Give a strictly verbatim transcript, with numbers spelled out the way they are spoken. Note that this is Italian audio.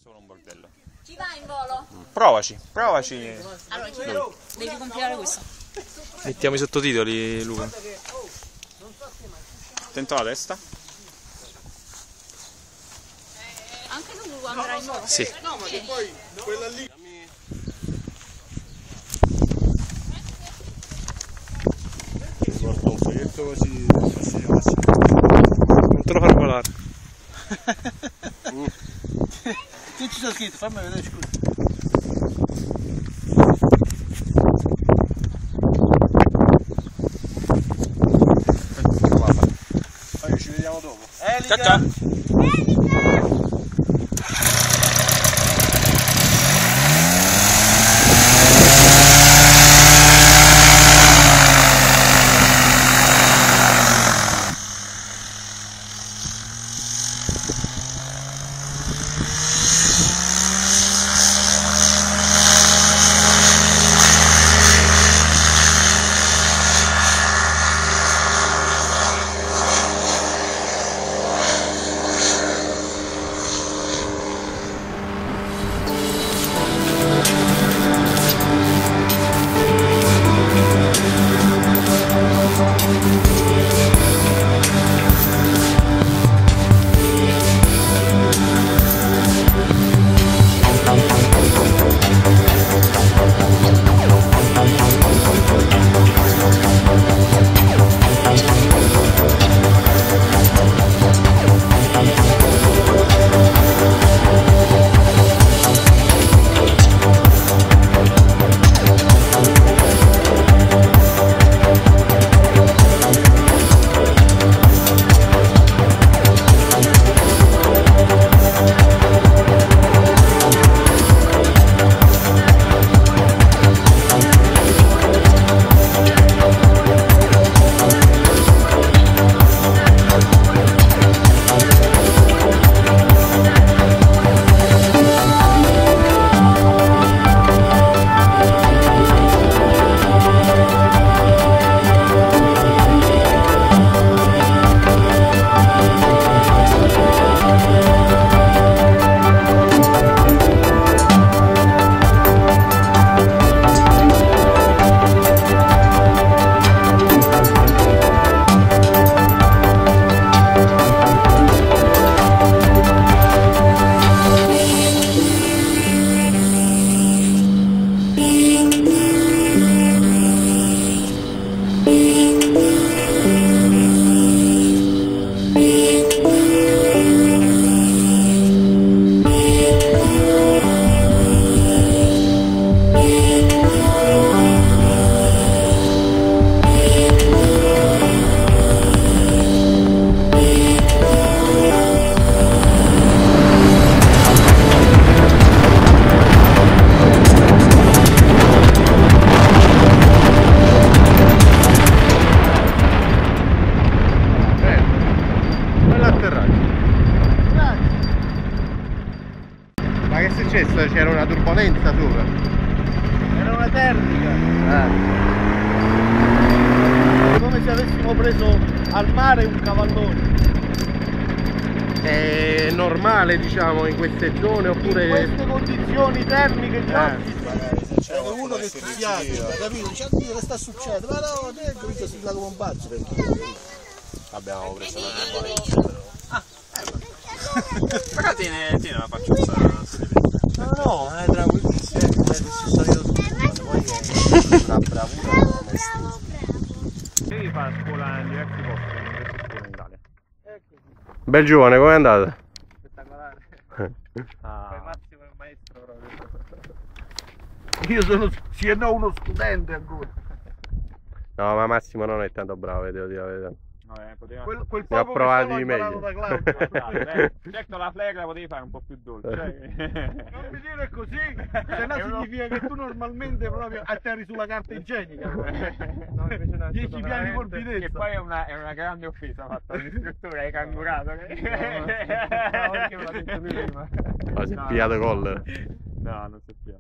Solo un bordello. Ci vai in volo? Provaci, provaci. Allora, ci vai. Devi compilare questo. Mettiamo i sottotitoli, Luca. Attento alla testa. Anche tu andrai in volo? Sì. No, ma che poi quella lì. Mi porto un foglietto così. Non te lo farò volare. mm. Che ci sta scritto? Fammi vedere, scusa. Poi ci vediamo dopo. Elica! Ciao ciao! Ma che è successo? C'era una turbolenza sopra. Era una termica. Eh. Come se avessimo preso al mare un cavallone. È normale, diciamo, in queste zone oppure. In queste condizioni termiche di Eh. oggi. Magari se c'è Uno che si piace, capito? Dice, oddio, che sta succedendo? Ma no, te ho capito, si come un pazzo perché. abbiamo preso una turbolenza. Magari tiene, tiene la faccia stare. No, no, è tranquillissimo. È salito tutto. Poi è una bravura. Devi fare scuola in diversi posti, in diverse scuole in Italia. Bel giovane, com'è andata? Spettacolare. Ah. Massimo è un maestro proprio. Io sono, sì, no, uno studente ancora. No, ma Massimo non è tanto bravo, devo dire la verità. Vabbè, poteva... Quel, quel Ne ho poco provati che di solo ho imparato meglio. da Claudio. Certo la flegra la potevi fare un po' più dolce. Non mi dire così, se no significa che tu normalmente proprio atterri sulla carta igienica. No, invece no, dieci piani di morbidezza. Che poi è una, è una grande offesa fatta all'istruttore, hai cangurato. No, perché me l'ha detto prima. Ma si è pigliato collera. No, non si è pigliato.